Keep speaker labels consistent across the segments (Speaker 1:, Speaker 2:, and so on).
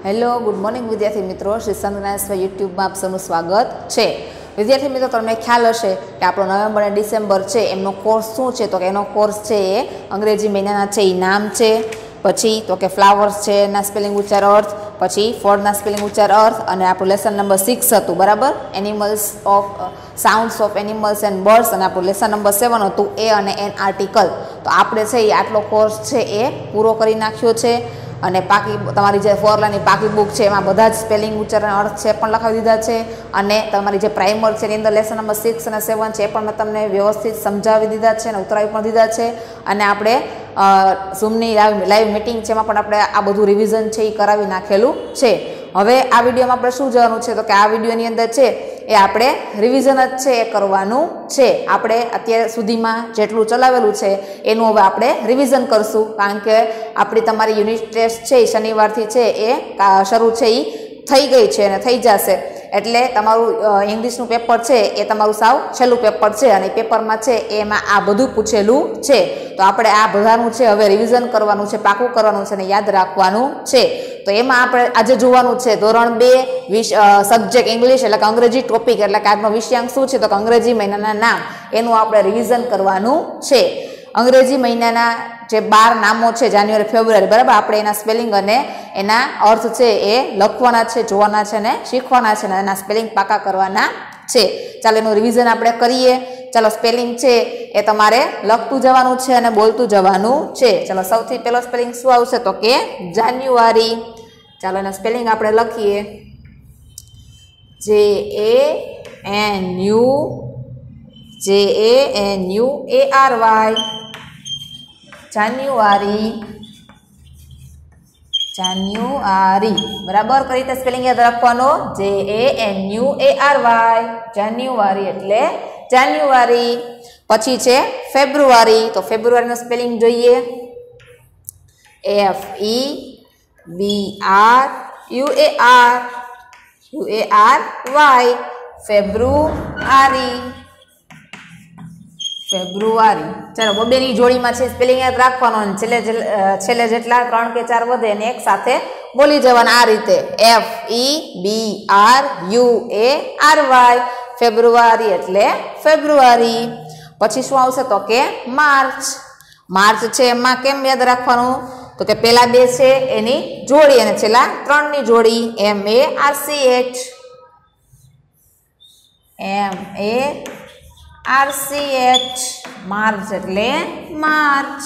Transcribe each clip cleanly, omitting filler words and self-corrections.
Speaker 1: Hello good morning વિદ્યાર્થી મિત્રો, શ્રી સંતનારાયણ યુટ્યુબમાં આપ સૌનું સ્વાગત છે। વિદ્યાર્થી મિત્રો, તમને ખ્યાલ હશે કે આપણો નવેમ્બર અને ડિસેમ્બર છે એમનો કોર્સ શું છે, તો કે એનો કોર્સ છે એ અંગ્રેજી મહિનાના છે એ નામ છે, પછી તો કે ફ્લાવર્સ છે એના સ્પેલિંગ ઉચ્ચાર અર્થ, પછી ફળના સ્પેલિંગ ઉચ્ચાર અર્થ, અને આપણું લેસન નંબર 6 હતું બરાબર, animals of sounds of animals and birds, અને આપણું લેસન નંબર 7 હતું એ અને એન આર્ટિકલ। તો આપણે છે એ આટલો કોર્સ છે એ પૂરો કરી નાખ્યો છે, અને પાકી તમારી જે ફોરલાની પાકી બુક છે એમાં બધા જ સ્પેલિંગ ઉચ્ચારણ અર્થ છે પણ લખાવી દીધા છે, અને તમારી જે પ્રાઇમર છે એની અંદર લેસન નંબર 6 અને 7 છે એ પણ મેં તમને વ્યવસ્થિત સમજાવી દીધા છે અને ઉતરાવી પણ દીધા છે, અને આપણે ઝૂમની લાઈવ મિટિંગ છે એમાં પણ આપણે આ બધું રિવિઝન છે એ કરાવી નાખેલું છે। હવે આ વિડીયોમાં આપણે શું જોવાનું છે, તો કે આ વિડીયોની અંદર છે એ આપણે રિવિઝન જ છે એ કરવાનું છે। આપણે અત્યાર સુધીમાં જેટલું ચલાવેલું છે એનું હવે આપણે રિવિઝન કરશું, કારણ કે આપણી તમારી યુનિટ ટેસ્ટ છે એ શનિવારથી છે એ શરૂ છે એ થઈ ગઈ છે અને થઈ જશે, એટલે તમારું ઇંગ્લિશનું પેપર છે એ તમારું સાવ છેલ્લું પેપર છે, અને પેપરમાં છે એમાં આ બધું પૂછેલું છે। તો આપણે આ બધાનું છે હવે રિવિઝન કરવાનું છે, પાકું કરવાનું છે અને યાદ રાખવાનું છે। તો એમાં આપણે આજે જોવાનું છે ધોરણ 2 સબ્જેક્ટ ઇંગ્લિશ, એટલે કે અંગ્રેજી ટોપિક, એટલે કે આજનો વિષયાંક શું છે, તો કે અંગ્રેજી મહિનાના નામ, એનું આપણે રિવિઝન કરવાનું છે। અંગ્રેજી મહિનાના જે 12 નામો છે, જાન્યુઆરી ફેબ્રુઆરી બરાબર, આપણે એના સ્પેલિંગ અને એના અર્થ છે એ લખવાના છે, જોવાના છે ને શીખવાના છે, અને એના સ્પેલિંગ પાકા કરવાના છે। ચાલો એનું રિવિઝન આપણે કરીએ। ચાલો સ્પેલિંગ છે એ તમારે લખતું જવાનું છે અને બોલતું જવાનું છે। ચાલો સૌથી પહેલો સ્પેલિંગ શું આવશે, તો કે જાન્યુઆરી। ચાલો એના સ્પેલિંગ આપણે લખીએ, JANUARY, જાન્યુઆરી, જાન્યુઆરી બરાબર। કઈ રીતે સ્પેલિંગ યાદ રાખવાનો, JANUARY, જાન્યુઆરી એટલે જાન્યુઆરી। પછી છે ફેબ્રુઆરી, તો ફેબ્રુઆરીનો સ્પેલિંગ જોઈએ, FEBRUARY, ફેબ્રુઆરી, ફેબ્રુઆરી। ચાલો બબેની જોડીમાં છે સ્પેલિંગ યાદ રાખવાનો, અને છેલ્લે જેટલા 3 કે 4 વધે એને એક સાથે બોલી જવાના આ રીતે, FEBRUARY, ફેબ્રુઆરી એટલે ફેબ્રુઆરી। પછી શું આવશે, તો કે માર્ચ। માર્ચ છે એમાં કેમ યાદ રાખવાનું, તો કે પહેલા 2 છે એની જોડી અને છેલ્લા 3 ની જોડી, MARCH, માર્ચ એટલે માર્ચ,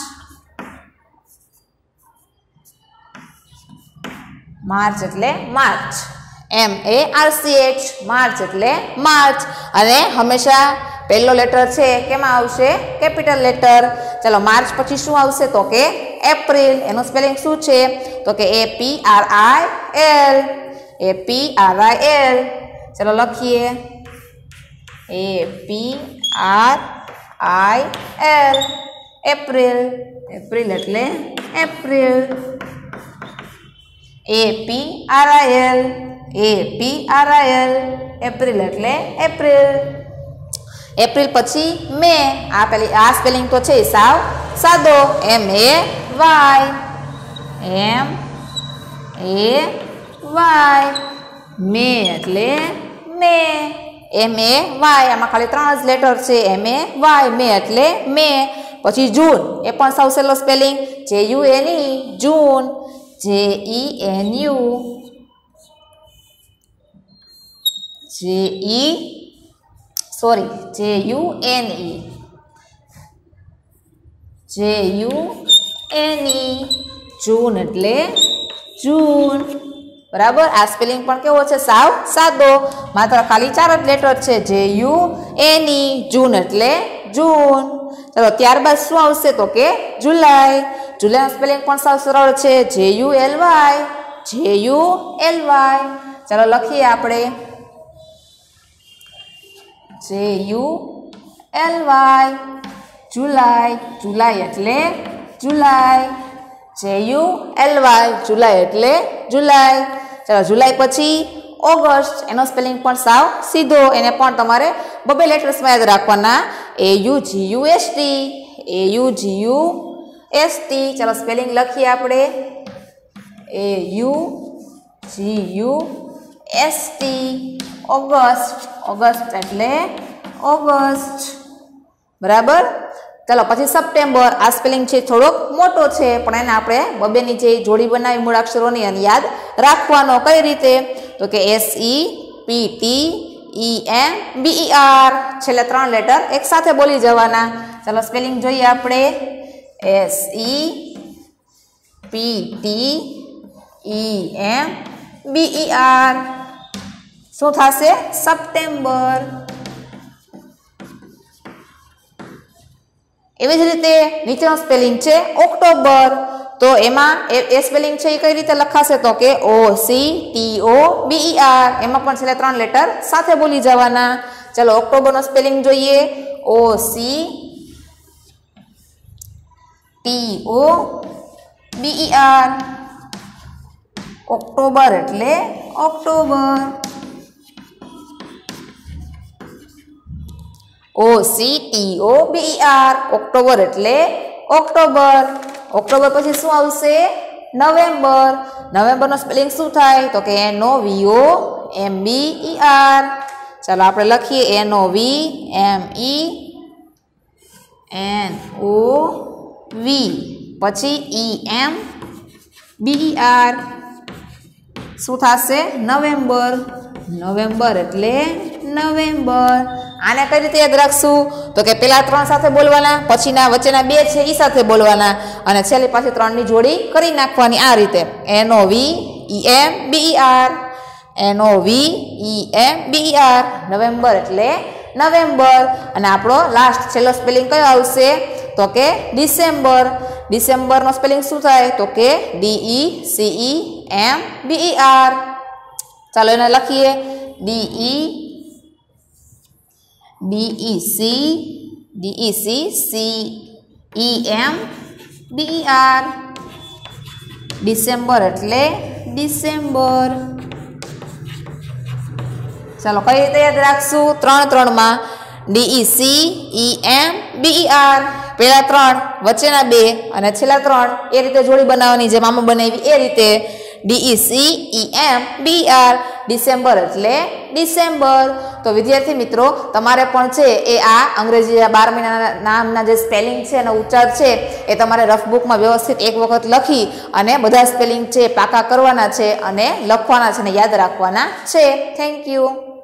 Speaker 1: માર્ચ એટલે માર્ચ, MARCH, માર્ચ એટલે માર્ચ। અને હંમેશા પહેલો લેટર છે કેમાં આવશે, કેપિટલ લેટર। ચાલો માર્ચ પછી શું આવશે, તો કે એપ્રિલ, એનું સ્પેલિંગ શું છે, તો કે APRIL, ચાલો લખીએ, APRIL, એપ્રિલ, એપ્રિલ એટલે એપ્રિલ, APRIL, એપ્રિલ એટલે એપ્રિલ। એપ્રિલ પછી મે, આ સ્પેલિંગ તો છે સાવ સાદો, MAY, મે એટલે મે, MAY, આમાં ખાલી 3 જ લેટર છે, MAY, મે એટલે મે। પછી જૂન, એ પણ સાવ સહેલો spelling, JUNE, June, JUNE, June એટલે જૂન બરાબર। આ સ્પેલિંગ પણ કેવો છે, સાવ સાદો, માત્ર ખાલી 4 જ લેટર છે, JUNE, જૂન એટલે જૂન। ચાલો ત્યારબાદ શું આવશે, તો કે જુલાઈ। જુલાઈનો સ્પેલિંગ પણ સાવ સરળ છે, JULY, ચાલો લખીએ આપણે, JULY, જુલાઈ, જુલાઈ એટલે જુલાઈ, JULY, જુલાઈ એટલે જુલાઈ। ચાલો જુલાઈ પછી ઓગસ્ટ, એનો સ્પેલિંગ પણ સાવ સીધો, એને પણ તમારે 2 લેટર્સમાં યાદ રાખવાના, AUGUST, AUGUST। ચલો સ્પેલિંગ લખીએ આપણે, AUGUST, GUST ઓગસ્ટ. ઓગસ્ટ એટલે ઓગસ્ટ. બરાબર. ચાલો પછી સપ્ટેમ્બર. આ સ્પેલિંગ છે થોડોક મોટો છે પણ એને આપણે બબે નીચે જોડી બનાવી મૂળાક્ષરોની અને યાદ રાખવાનો. કઈ રીતે? તો કે SEPTEMBER છેલ્લે 3 લેટર એક સાથે બોલી જવાના. ચાલો સ્પેલિંગ જોઈએ આપણે. SEPTEMBER. શું થશે? સપ્ટેમ્બર. એવી જ રીતે નીચેનો સ્પેલિંગ છે ઓક્ટોબર. તો એમાં એ સ્પેલિંગ છે એ કઈ રીતે લખાશે? તો કે OCTOBER. એમાં પણ છેલ્લે 3 લેટર સાથે બોલી જવાના. ચલો ઓક્ટોબરનો સ્પેલિંગ જોઈએ. OCTOBER. ઓક્ટોબર એટલે ઓક્ટોબર. OCTOBER. ઓક્ટોબર એટલે ઓક્ટોબર. ઓક્ટોબર પછી શું આવશે? નવેમ્બર. નવેમ્બરનો સ્પેલિંગ શું થાય? તો કે NOVEMBER. ચાલો આપણે લખીએ NOVEMNOV પછી EMBER. શું થશે? નવેમ્બર. નવેમ્બર એટલે નવેમ્બર. આને કઈ રીતે યાદ રાખશું? તો કે પેલા 3 સાથે બોલવાના, પછીના વચ્ચેના 2 છે એ સાથે બોલવાના અને છેલ્લી પાછી 3 ની જોડી કરી નાખવાની. આ રીતે NOVEMBER. NOVEMBER. નવેમ્બર એટલે નવેમ્બર. અને આપણો લાસ્ટ છેલ્લો સ્પેલિંગ કયો આવશે? તો કે ડિસેમ્બર. ડિસેમ્બરનો સ્પેલિંગ શું થાય? તો કે DECEMBER. ચાલો એને લખીએ. DECEMBER. ડિસેમ્બર એટલે ડિસેમ્બર. ચાલો કઈ રીતે યાદ રાખશું? 3 માં DECEMBER. પેલા 3, વચ્ચેના 2 અને છેલ્લા 3 એ રીતે જોડી બનાવવાની જેમ આમાં બનાવી એ રીતે. DECEMBER. ડિસેમ્બર એટલે ડિસેમ્બર. તો વિદ્યાર્થી મિત્રો તમારે પણ છે એ આ અંગ્રેજી 12 મહિનાના નામના જે સ્પેલિંગ છે એનો ઉચ્ચાર છે એ તમારે રફ બુકમાં વ્યવસ્થિત એક વખત લખી અને બધા સ્પેલિંગ છે પાકા કરવાના છે અને લખવાના છે અને યાદ રાખવાના છે. Thank you.